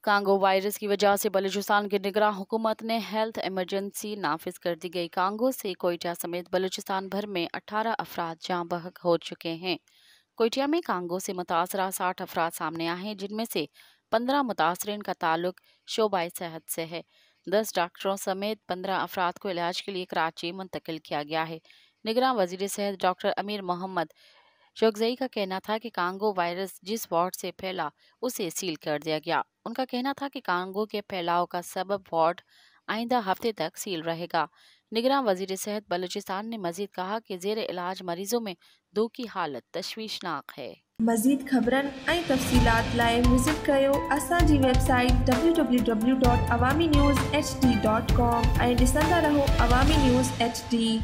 Congo virus की वजह से बलूचिस्तान की निगरान हुकूमत ने हेल्थ इमरजेंसी नाफिज कर दी गई। कांगो से कोयटा समेत बलूचिस्तान भर में 18 अफराद जाँ बहक हो चुके हैं। कोयटा में कांगो से मुतासरा 60 अफराद सामने आए हैं, जिनमें से 15 मुतासरीन का ताल्लुक शोबाए सेहत से है। 10 डॉक्टरों समेत 15 अफराद को इलाज के लिए कराची मुंतकिल किया गया है। निगरान वजीर सेहत डॉक्टर अमीर मोहम्मद शोकजई का कहना था कि कांगो वायरस जिस वार्ड से फैला उसे सील कर दिया गया। उनका कहना था कि कांगो के फैलाव का सबब वार्ड आइंदा हफ्ते तक सील रहेगा। निगरान वजीर सेहत बलूचिस्तान ने मजीद कहा कि जेर इलाज मरीजों में 2 की हालत तशवीशनाक है। मजीद खबरन ऐं तफ़सीलात लाइ विज़िट कयो असांजी वेबसाइट www.awamiNewsHD.com ऐं ॾिसंदा रहो अवामी न्यूज़ HD।